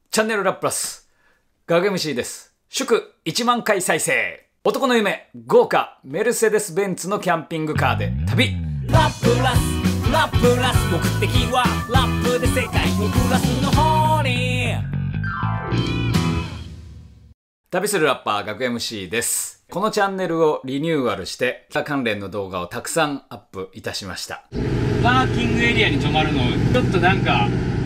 チャンネルラップラスガグ MC です。祝1万回再生。男の夢豪華メルセデス・ベンツのキャンピングカーで旅。 ラップラスラップラス、目的はラップで世界をプラスの方に。 旅するラッパーガグ MC です。このチャンネルをリニューアルして関連の動画をたくさんアップいたしました。 パーキングエリアに止まるのちょっとなんか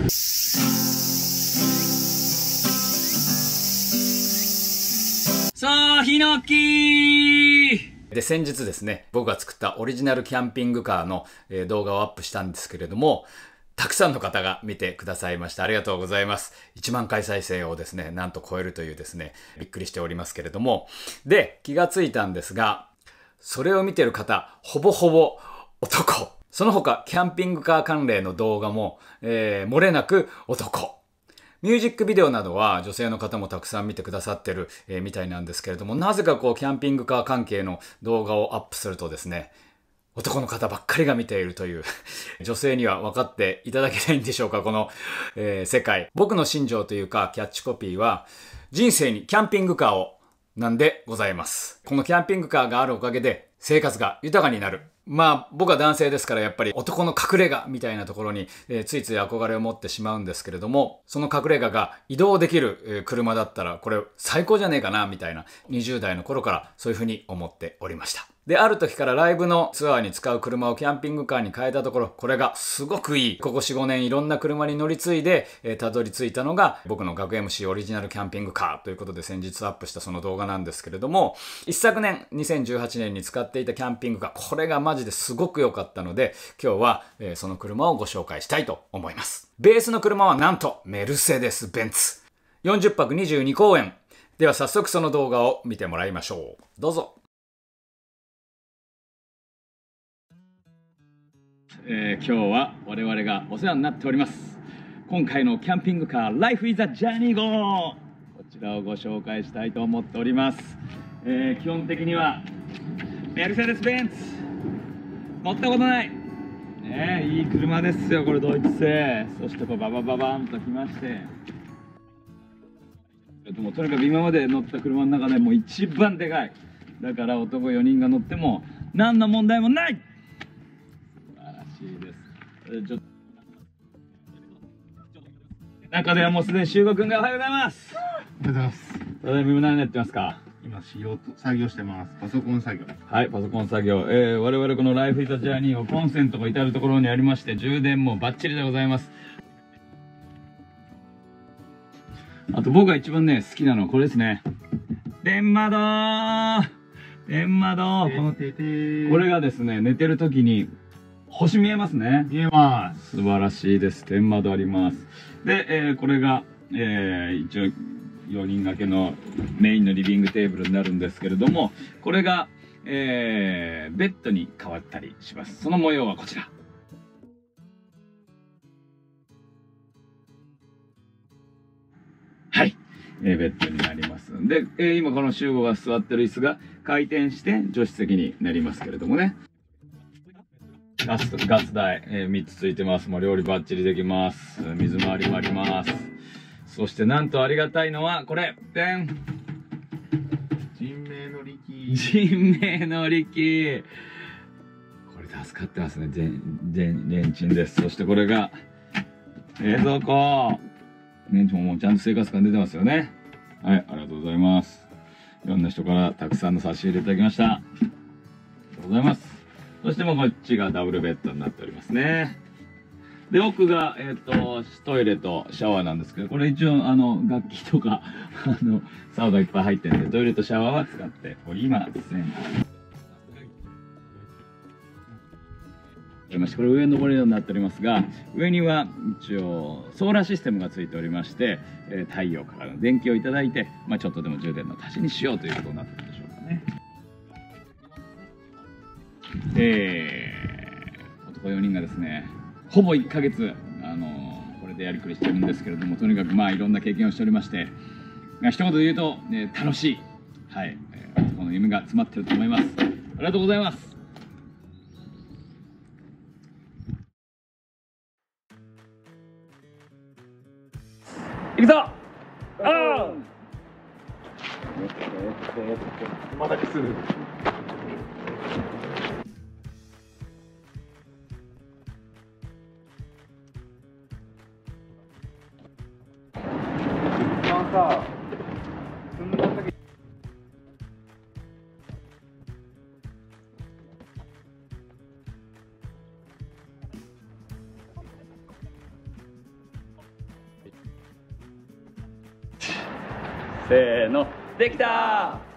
さあヒノキで、先日ですね、僕が作ったオリジナルキャンピングカーの動画をアップしたんですけれども、たくさんの方が見てくださいました。ありがとうございます。1万回再生をですね、なんと超えるというですね、びっくりしておりますけれども。で、気がついたんですが、それを見てる方、ほぼほぼ男。その他、キャンピングカー関連の動画も、漏れなく男。ミュージックビデオなどは女性の方もたくさん見てくださってる、みたいなんですけれども、なぜかこうキャンピングカー関係の動画をアップするとですね、男の方ばっかりが見ているという女性には分かっていただけないんでしょうか、この、世界。僕の信条というかキャッチコピーは、人生にキャンピングカーをなんでございます。このキャンピングカーがあるおかげで生活が豊かになる。まあ僕は男性ですからやっぱり男の隠れ家みたいなところに、ついつい憧れを持ってしまうんですけれども、その隠れ家が移動できる、車だったらこれ最高じゃねえかなみたいな20代の頃からそういうふうに思っておりました。で、ある時からライブのツアーに使う車をキャンピングカーに変えたところ、これがすごくいい。ここ4、5年いろんな車に乗り継いで、たどり着いたのが僕のガグ MC オリジナルキャンピングカーということで先日アップしたその動画なんですけれども、一昨年2018年に使っていたキャンピングカー、これがマジですごく良かったので、今日は、その車をご紹介したいと思います。ベースの車はなんとメルセデス・ベンツ。40泊22公演。では早速その動画を見てもらいましょう。どうぞ。今日は我々がお世話になっております。今回のキャンピングカー Life is a Journey Go! こちらをご紹介したいと思っております。基本的にはメルセデス・ベンツ乗ったことない、ね、いい車ですよ。これドイツ製。そしてこうババババンときまして、もうとにかく今まで乗った車の中でもう一番でかい。だから男4人が乗っても何の問題もない。素晴らしいです。ちょっと中ではもうすでに修吾君がおはようございます。 おはようございます。 ただいま何やってますか？ 今作業してます。パソコン作業。 はい、パソコン作業。我々このライフイズジャーニーをコンセントが至るところにありまして、充電もバッチリでございます。あと僕が一番ね、好きなのはこれですね。電窓電窓これがですね、寝てる時に星見えますね。 見えます。 素晴らしいです。天窓あります。で、これが、一応4人掛けのメインのリビングテーブルになるんですけれども、これが、ベッドに変わったりします。その模様はこちら。はい、ベッドになります。で、今この集合が座ってる椅子が回転して助手席になりますけれどもね。ガス台、3つついてます。もう料理バッチリできます。水回りもあります。そしてなんとありがたいのはこれ、でん、 人命の力。 人命の力。これ助かってますね。レンチンです。そしてこれが冷蔵庫。レンチンももうちゃんと生活感出てますよね。はい、ありがとうございます。いろんな人からたくさんの差し入れいただきました。ありがとうございます。そしてもうこっちがダブルベッドになっておりますね。で、奥が、トイレとシャワーなんですけど、これ一応、楽器とか、竿がいっぱい入ってるんで、トイレとシャワーは使っておりません。これ上のボリュームになっておりますが、上には一応ソーラーシステムがついておりまして、太陽からの電気をいただいて、ちょっとでも充電の足しにしようということになってるんでしょうかね。男4人がですね、ほぼ1ヶ月、これでやりくりしてるんですけれども、とにかくいろんな経験をしておりまして、一言で言うと、楽しい、はい、男の夢が詰まってると思います。ありがとうございます。行くぞ。 またする。 せーの、できたー。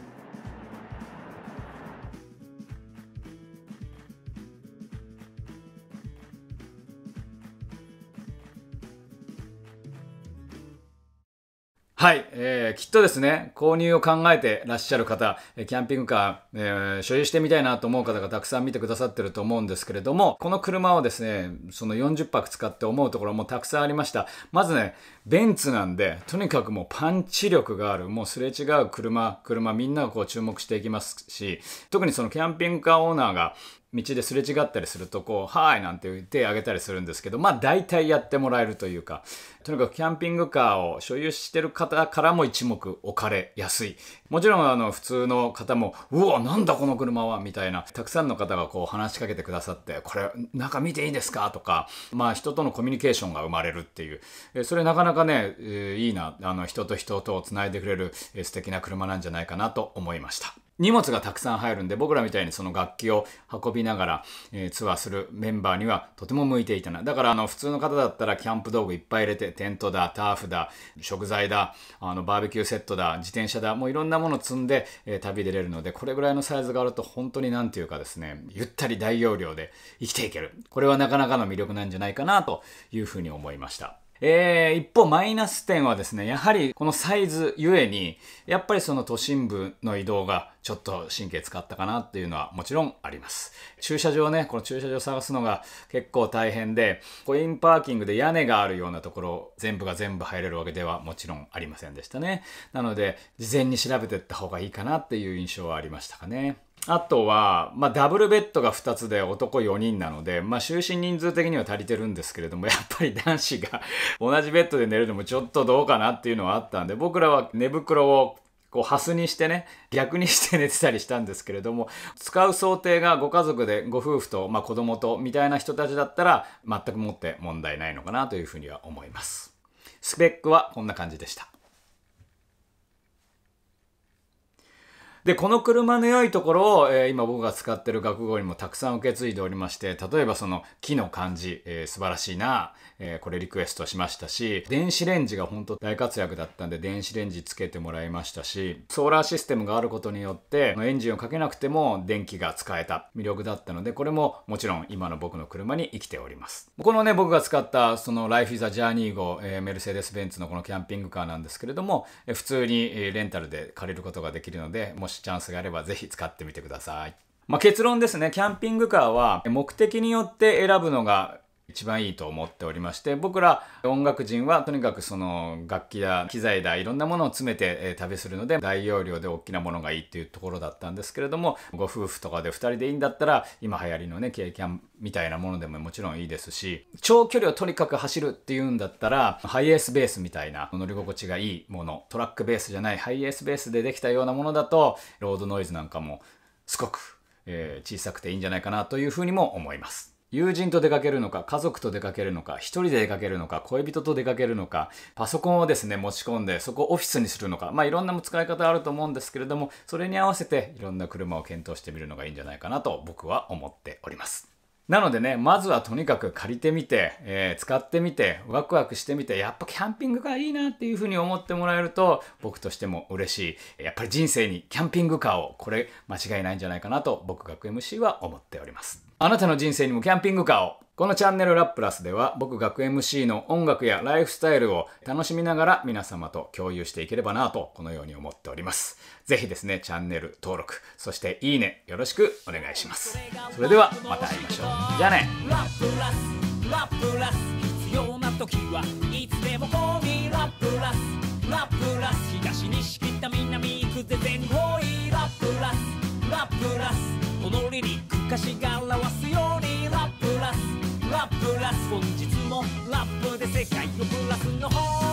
はい、きっとですね、購入を考えてらっしゃる方、キャンピングカー、所有してみたいなと思う方がたくさん見てくださってると思うんですけれども、この車をですね、その40泊使って思うところもたくさんありました。まずね、ベンツなんで、とにかくもうパンチ力がある、もうすれ違う車、みんながこう注目していきますし、特にそのキャンピングカーオーナーが道ですれ違ったりするとこう、はーいなんて手を挙げたりするんですけど、まあ大体やってもらえるというか、とにかくキャンピングカーを所有してる方からも一目置かれやすい。もちろん普通の方も、うわ、なんだこの車はみたいな、たくさんの方がこう話しかけてくださって、これ中見ていいですかとか、まあ人とのコミュニケーションが生まれるっていう、それなかなかね、いいな、人と人とをつないでくれる素敵な車なんじゃないかなと思いました。荷物がたくさん入るんで、僕らみたいにその楽器を運びながら、ツアーするメンバーにはとても向いていたな。だから普通の方だったらキャンプ道具いっぱい入れて、テントだ、ターフだ、食材だ、バーベキューセットだ、自転車だ、もういろんなもの積んで、旅出れるので、これぐらいのサイズがあると本当になんていうかですね、ゆったり大容量で生きていける。これはなかなかの魅力なんじゃないかなというふうに思いました。一方マイナス点はですね、やはりこのサイズゆえに、やっぱりその都心部の移動がちょっと神経使ったかなっていうのはもちろんあります。駐車場ね、この駐車場探すのが結構大変で、コインパーキングで屋根があるようなところ全部が全部入れるわけではもちろんありませんでしたね。なので事前に調べていった方がいいかなっていう印象はありましたかね。あとは、ダブルベッドが2つで男4人なので、就寝人数的には足りてるんですけれども、やっぱり男子が同じベッドで寝るのもちょっとどうかなっていうのはあったんで、僕らは寝袋をこうハスにしてね、逆にして寝てたりしたんですけれども、使う想定がご家族でご夫婦と、子供とみたいな人たちだったら全くもって問題ないのかなというふうには思います。スペックはこんな感じでした。で、この車の良いところを、今僕が使ってる学号にもたくさん受け継いでおりまして、例えばその木の感じ、素晴らしいな、これリクエストしましたし、電子レンジが本当大活躍だったんで電子レンジつけてもらいましたし、ソーラーシステムがあることによってエンジンをかけなくても電気が使えた魅力だったので、これももちろん今の僕の車に生きております。このね、僕が使ったその Life is a Journey号、メルセデス・ベンツのこのキャンピングカーなんですけれども、普通にレンタルで借りることができるので、もしチャンスがあればぜひ使ってみてください。結論ですね、キャンピングカーは目的によって選ぶのが一番いいと思っておりまして、僕ら音楽人はとにかくその楽器だ機材だいろんなものを詰めて旅するので、大容量で大きなものがいいっていうところだったんですけれども、ご夫婦とかで2人でいいんだったら今流行りのね軽キャンみたいなものでももちろんいいですし、長距離をとにかく走るっていうんだったらハイエースベースみたいな乗り心地がいいもの、トラックベースじゃないハイエースベースでできたようなものだとロードノイズなんかもすごく、小さくていいんじゃないかなというふうにも思います。友人と出かけるのか、家族と出かけるのか、一人で出かけるのか、恋人と出かけるのか、パソコンをですね持ち込んでそこをオフィスにするのか、いろんな使い方あると思うんですけれども、それに合わせていろんな車を検討してみるのがいいんじゃないかなと僕は思っております。なのでね、まずはとにかく借りてみて、使ってみて、ワクワクしてみて、やっぱキャンピングカーいいなっていうふうに思ってもらえると、僕としても嬉しい。やっぱり人生にキャンピングカーを、これ間違いないんじゃないかなと、僕学 MC は思っております。あなたの人生にもキャンピングカーを。このチャンネルラップラスでは、僕学 MC の音楽やライフスタイルを楽しみながら皆様と共有していければなと、このように思っております。ぜひですね、チャンネル登録、そしていいね、よろしくお願いします。それではまた会いましょう。じゃあね。 ラップラス必要な時はいつでもコーミーラップラス東西北南行くぜ全方位ラップラスこのリリック歌詞が表すようにラップラス本日もラップで世界のプラスの方